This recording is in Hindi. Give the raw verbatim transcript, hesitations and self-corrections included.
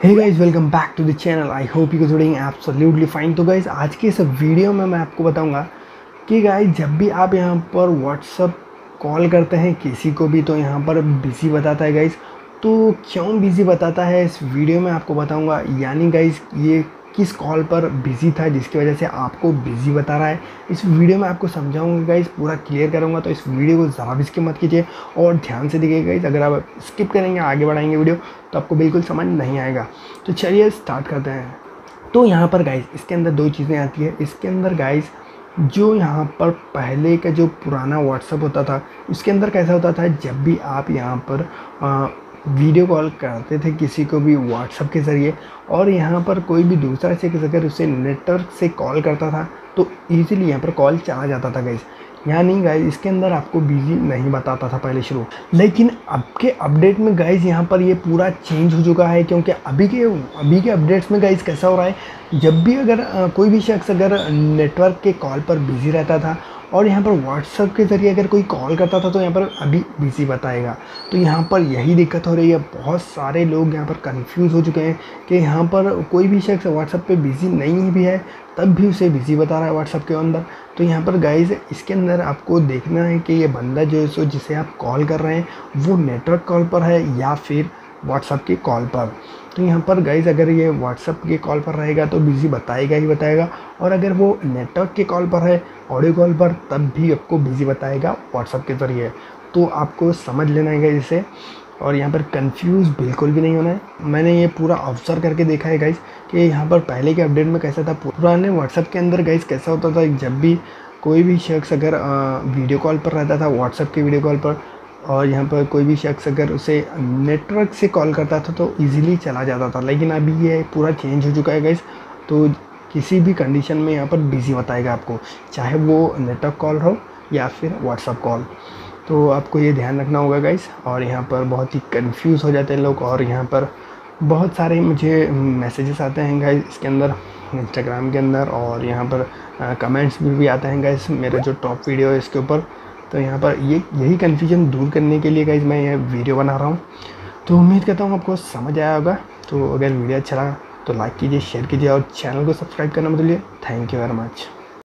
Hey guys, welcome back to the channel. I hope you guys doing absolutely fine. तो गाइस, आज के इस वीडियो में मैं आपको बताऊंगा कि गाइस जब भी आप यहाँ पर व्हाट्सअप कॉल करते हैं किसी को भी तो यहाँ पर बिज़ी बताता है गाइस। तो क्यों बिज़ी बताता है इस वीडियो में आपको बताऊंगा, यानी गाइस ये किस कॉल पर बिज़ी था जिसकी वजह से आपको बिज़ी बता रहा है। इस वीडियो में आपको समझाऊंगा गाइस, पूरा क्लियर करूंगा। तो इस वीडियो को ज़रा भी स्किप मत कीजिए और ध्यान से देखिए गाइस। अगर आप स्किप करेंगे, आगे बढ़ाएंगे वीडियो, तो आपको बिल्कुल समझ नहीं आएगा। तो चलिए स्टार्ट करते हैं। तो यहाँ पर गाइस इसके अंदर दो चीज़ें आती है। इसके अंदर गाइस जो यहाँ पर पहले का जो पुराना व्हाट्सअप होता था, उसके अंदर कैसा होता था, जब भी आप यहाँ पर आ, वीडियो कॉल करते थे किसी को भी व्हाट्सअप के ज़रिए, और यहाँ पर कोई भी दूसरा शख्स अगर उसे नेटवर्क से कॉल करता था तो ईज़िली यहाँ पर कॉल चला जाता था गाइस। यहाँ नहीं गाइस, इसके अंदर आपको बिजी नहीं बताता था पहले शुरू, लेकिन अब के अपडेट में गाइस यहाँ पर ये पूरा चेंज हो चुका है। क्योंकि अभी के अभी के अपडेट्स में गाइस कैसा हो रहा है, जब भी अगर आ, कोई भी शख्स अगर नेटवर्क के कॉल पर बिज़ी रहता था और यहाँ पर व्हाट्सएप के ज़रिए अगर कोई कॉल करता था तो यहाँ पर अभी बिज़ी बताएगा। तो यहाँ पर यही दिक्कत हो रही है। बहुत सारे लोग यहाँ पर कंफ्यूज हो चुके हैं कि यहाँ पर कोई भी शख्स व्हाट्सएप पे बिज़ी नहीं भी है तब भी उसे बिज़ी बता रहा है व्हाट्सएप के अंदर। तो यहाँ पर गाइस इसके अंदर आपको देखना है कि ये बंदा जो है सो जिसे आप कॉल कर रहे हैं वो नेटवर्क कॉल पर है या फिर व्हाट्सएप के कॉल पर। तो यहाँ पर गाइस अगर ये व्हाट्सएप के कॉल पर रहेगा तो बिज़ी बताएगा ही बताएगा, और अगर वो नेटवर्क के कॉल पर है, ऑडियो कॉल पर, तब भी आपको बिज़ी बताएगा व्हाट्सएप के ज़रिए। तो आपको समझ लेना है गाइस इसे, और यहाँ पर कंफ्यूज बिल्कुल भी नहीं होना है। मैंने ये पूरा ऑब्जर्व करके देखा है गाइस कि यहाँ पर पहले के अपडेट में कैसा था। पुराने व्हाट्सएप के अंदर गाइस कैसा होता था, जब भी कोई भी शख्स अगर वीडियो कॉल पर रहता था, व्हाट्सएप के वीडियो कॉल पर, और यहाँ पर कोई भी शख्स अगर उसे नेटवर्क से कॉल करता था तो इजीली चला जाता था। लेकिन अभी ये पूरा चेंज हो चुका है गाइस। तो किसी भी कंडीशन में यहाँ पर बिज़ी बताएगा आपको, चाहे वो नेटवर्क कॉल हो या फिर व्हाट्सएप कॉल। तो आपको ये ध्यान रखना होगा गाइस। और यहाँ पर बहुत ही कंफ्यूज हो जाते हैं लोग, और यहाँ पर बहुत सारे मुझे मैसेजेस आते हैं गाइस इसके अंदर, इंस्टाग्राम के अंदर, और यहाँ पर कमेंट्स भी, भी आते हैं गाइस मेरा जो टॉप वीडियो है इसके ऊपर। तो यहाँ पर ये यही कन्फ्यूजन दूर करने के लिए गाइस मैं ये वीडियो बना रहा हूँ। तो उम्मीद करता हूँ आपको समझ आया होगा। तो अगर वीडियो अच्छा लगा तो लाइक कीजिए, शेयर कीजिए और चैनल को सब्सक्राइब करना मत भूलिए। Thank you very much.